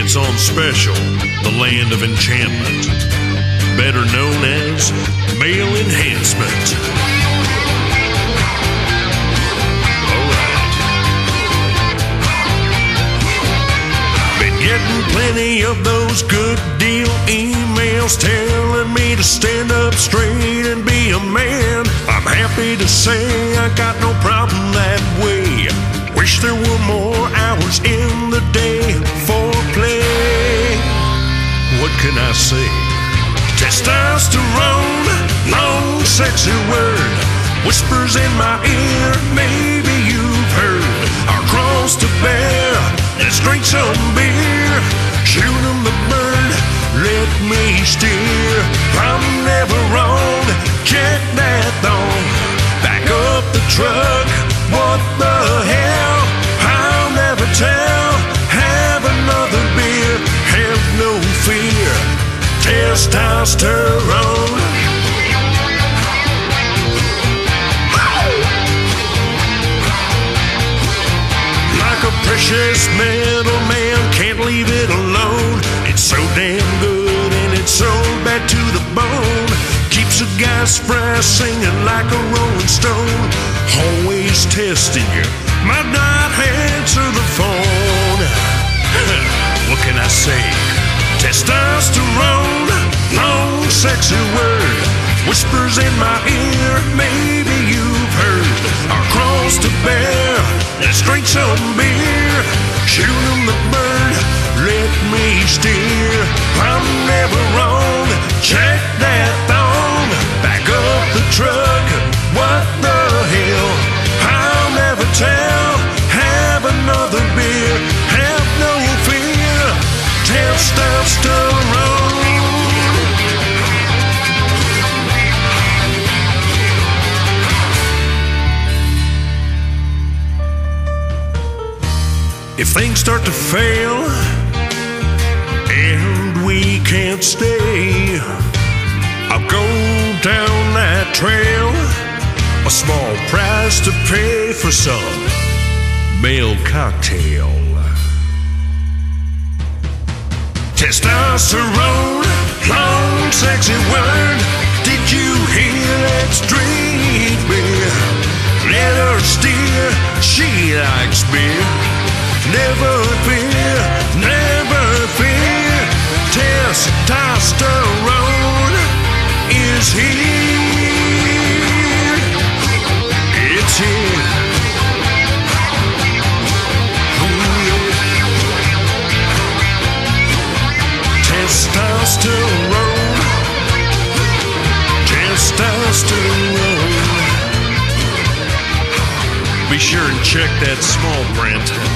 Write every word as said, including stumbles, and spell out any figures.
it's on special, the land of enchantment, better known as male enhancement. Alright. Been getting plenty of those good deal emails telling me to stand up straight and be a man. I'm happy to say I got no problem that way. Wish there were more hours in the day for play. What can I say? Testosterone, long sexy word, whispers in my ear, maybe you've heard. Our cross to bear, let's drink some beer. Shoot 'em the bird, let me steer. I'm never wrong, check that thong. Back up the truck, what the hell? I'll never tell. Have another beer, have no fear. Testosterone. Like a precious metal, man, can't leave it alone. It's so damn good and it's so bad to the bone. Keeps a guy's fresh, singing like a rolling stone. Always testing you, might not answer the phone. What can I say? Testosterone, long sexy word, whispers in my ear, maybe you've heard. Our cross to bear, let's drink some beer. Shoot 'em the bird, let me steer. I'm never wrong, check that thong. Back up the truck, what the hell? I'll never tell. Have another beer, have no fear. Testosterone. If things start to fail and we can't stay, I'll go down that trail. A small price to pay for some male cocktail. Testosterone, long sexy word. Did you hear? Let's drink beer. Let her steer, she likes beer. Never fear, never fear. Testosterone is here. It's here. Testosterone, testosterone. Be sure and check that small print.